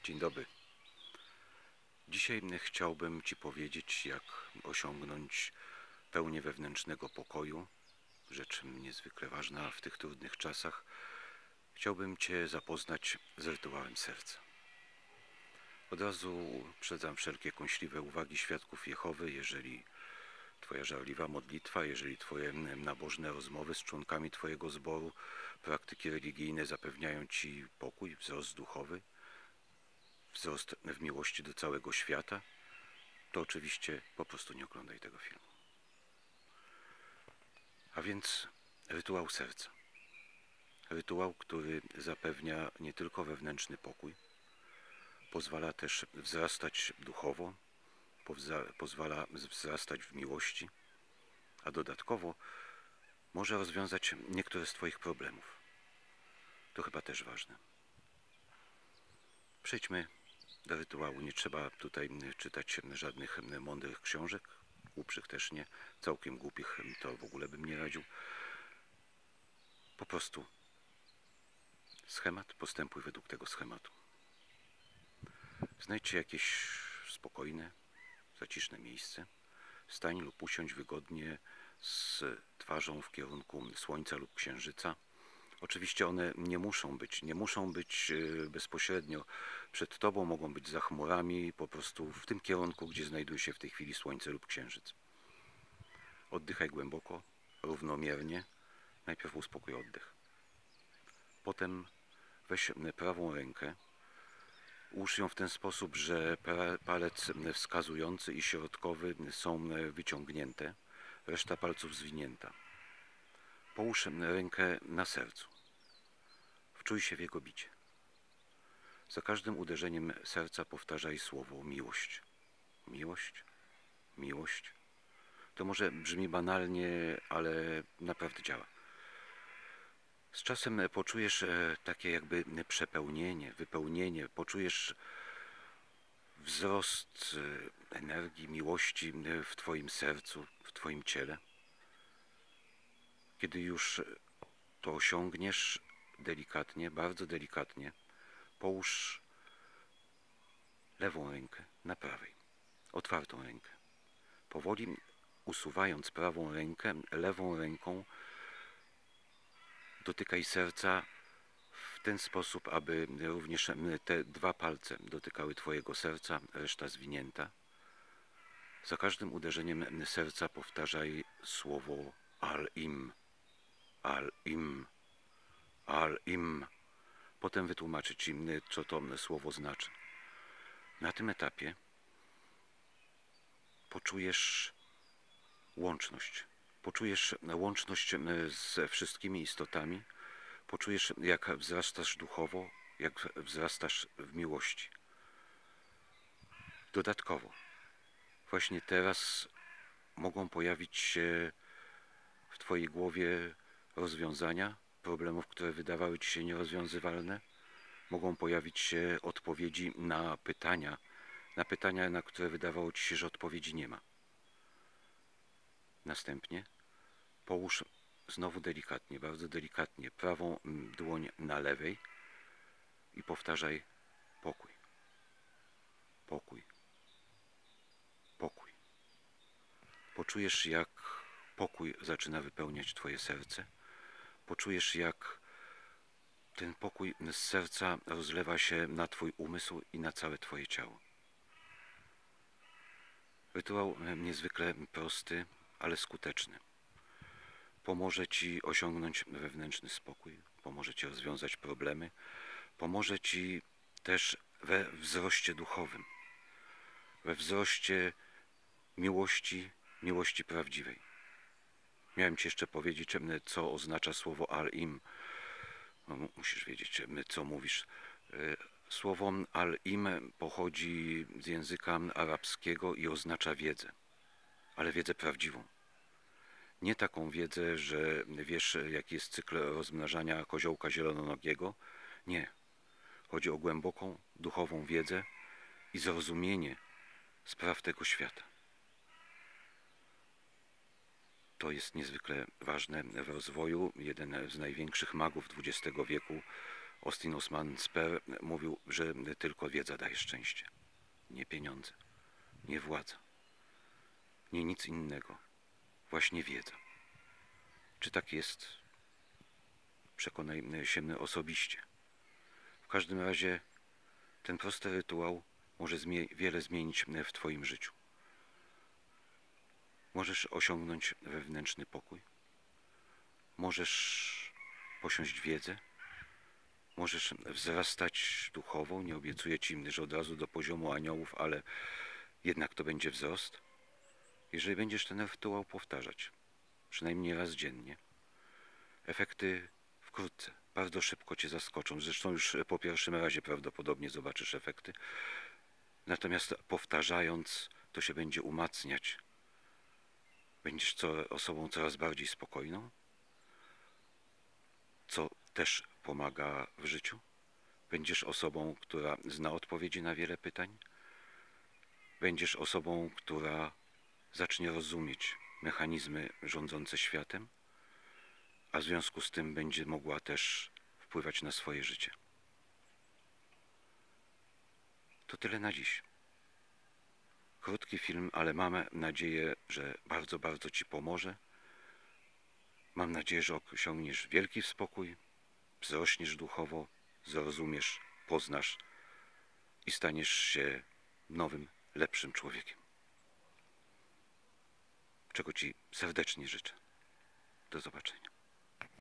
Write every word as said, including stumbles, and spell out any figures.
Dzień dobry. Dzisiaj chciałbym Ci powiedzieć, jak osiągnąć pełnię wewnętrznego pokoju, rzecz niezwykle ważna w tych trudnych czasach. Chciałbym Cię zapoznać z rytuałem serca. Od razu uprzedzam wszelkie kąśliwe uwagi świadków Jehowy, jeżeli Twoja żarliwa modlitwa, jeżeli Twoje nabożne rozmowy z członkami Twojego zboru, praktyki religijne zapewniają Ci pokój, wzrost duchowy, wzrost w miłości do całego świata, to oczywiście po prostu nie oglądaj tego filmu. A więc rytuał serca. Rytuał, który zapewnia nie tylko wewnętrzny pokój, pozwala też wzrastać duchowo, pozwala wzrastać w miłości, a dodatkowo może rozwiązać niektóre z Twoich problemów. To chyba też ważne. Przejdźmy do rytuału. Nie trzeba tutaj czytać żadnych mądrych książek, głupszych też nie, całkiem głupich to w ogóle bym nie radził. Po prostu schemat, postępuj według tego schematu. Znajdźcie jakieś spokojne, zaciszne miejsce. Stań lub usiądź wygodnie z twarzą w kierunku słońca lub księżyca. Oczywiście one nie muszą być, nie muszą być bezpośrednio przed Tobą, mogą być za chmurami, po prostu w tym kierunku, gdzie znajduje się w tej chwili słońce lub księżyc. Oddychaj głęboko, równomiernie. Najpierw uspokój oddech. Potem weź prawą rękę, ułóż ją w ten sposób, że palec wskazujący i środkowy są wyciągnięte, reszta palców zwinięta. Połóż rękę na sercu. Wczuj się w jego bicie. Za każdym uderzeniem serca powtarzaj słowo miłość. Miłość, miłość. To może brzmi banalnie, ale naprawdę działa. Z czasem poczujesz takie jakby przepełnienie, wypełnienie, poczujesz wzrost energii, miłości w Twoim sercu, w Twoim ciele. Kiedy już to osiągniesz delikatnie, bardzo delikatnie, połóż lewą rękę na prawej, otwartą rękę. Powoli usuwając prawą rękę, lewą ręką dotykaj serca w ten sposób, aby również te dwa palce dotykały Twojego serca, reszta zwinięta. Za każdym uderzeniem serca powtarzaj słowo Al-Im, Al-Im, Al-Im. Potem wytłumaczę Ci, co to słowo znaczy. Na tym etapie poczujesz łączność. Poczujesz łączność ze wszystkimi istotami. Poczujesz, jak wzrastasz duchowo, jak wzrastasz w miłości. Dodatkowo, właśnie teraz mogą pojawić się w Twojej głowie rozwiązania problemów, które wydawały Ci się nierozwiązywalne. Mogą pojawić się odpowiedzi na pytania, na pytania, na które wydawało Ci się, że odpowiedzi nie ma. Następnie połóż znowu delikatnie, bardzo delikatnie prawą dłoń na lewej i powtarzaj pokój, pokój, pokój. Poczujesz, jak pokój zaczyna wypełniać Twoje serce. Poczujesz, jak ten pokój z serca rozlewa się na Twój umysł i na całe Twoje ciało. Rytuał niezwykle prosty, ale skuteczny. Pomoże Ci osiągnąć wewnętrzny spokój, pomoże Ci rozwiązać problemy, pomoże Ci też we wzroście duchowym, we wzroście miłości, miłości prawdziwej. Miałem Ci jeszcze powiedzieć, co oznacza słowo Al-Im. No, musisz wiedzieć, co mówisz. Słowo Al-Im pochodzi z języka arabskiego i oznacza wiedzę, ale wiedzę prawdziwą. Nie taką wiedzę, że wiesz, jaki jest cykl rozmnażania koziołka zielononogiego. Nie. Chodzi o głęboką, duchową wiedzę i zrozumienie spraw tego świata. To jest niezwykle ważne w rozwoju. Jeden z największych magów dwudziestego wieku, Austin Osman Spare mówił, że tylko wiedza daje szczęście. Nie pieniądze, nie władza, nie nic innego. Właśnie wiedza. Czy tak jest? Przekonaj się osobiście. W każdym razie ten prosty rytuał może zmie wiele zmienić w Twoim życiu. Możesz osiągnąć wewnętrzny pokój. Możesz posiąść wiedzę. Możesz wzrastać duchowo. Nie obiecuję Ci, że od razu do poziomu aniołów, ale jednak to będzie wzrost. Jeżeli będziesz ten rytuał powtarzać, przynajmniej raz dziennie, efekty wkrótce, bardzo szybko Cię zaskoczą. Zresztą już po pierwszym razie prawdopodobnie zobaczysz efekty. Natomiast powtarzając, to się będzie umacniać. Będziesz co, osobą coraz bardziej spokojną, co też pomaga w życiu. Będziesz osobą, która zna odpowiedzi na wiele pytań. Będziesz osobą, która zacznie rozumieć mechanizmy rządzące światem, a w związku z tym będzie mogła też wpływać na swoje życie. To tyle na dziś. Krótki film, ale mam nadzieję, że bardzo, bardzo Ci pomoże. Mam nadzieję, że osiągniesz wielki spokój, wzrośniesz duchowo, zrozumiesz, poznasz i staniesz się nowym, lepszym człowiekiem. Czego Ci serdecznie życzę. Do zobaczenia.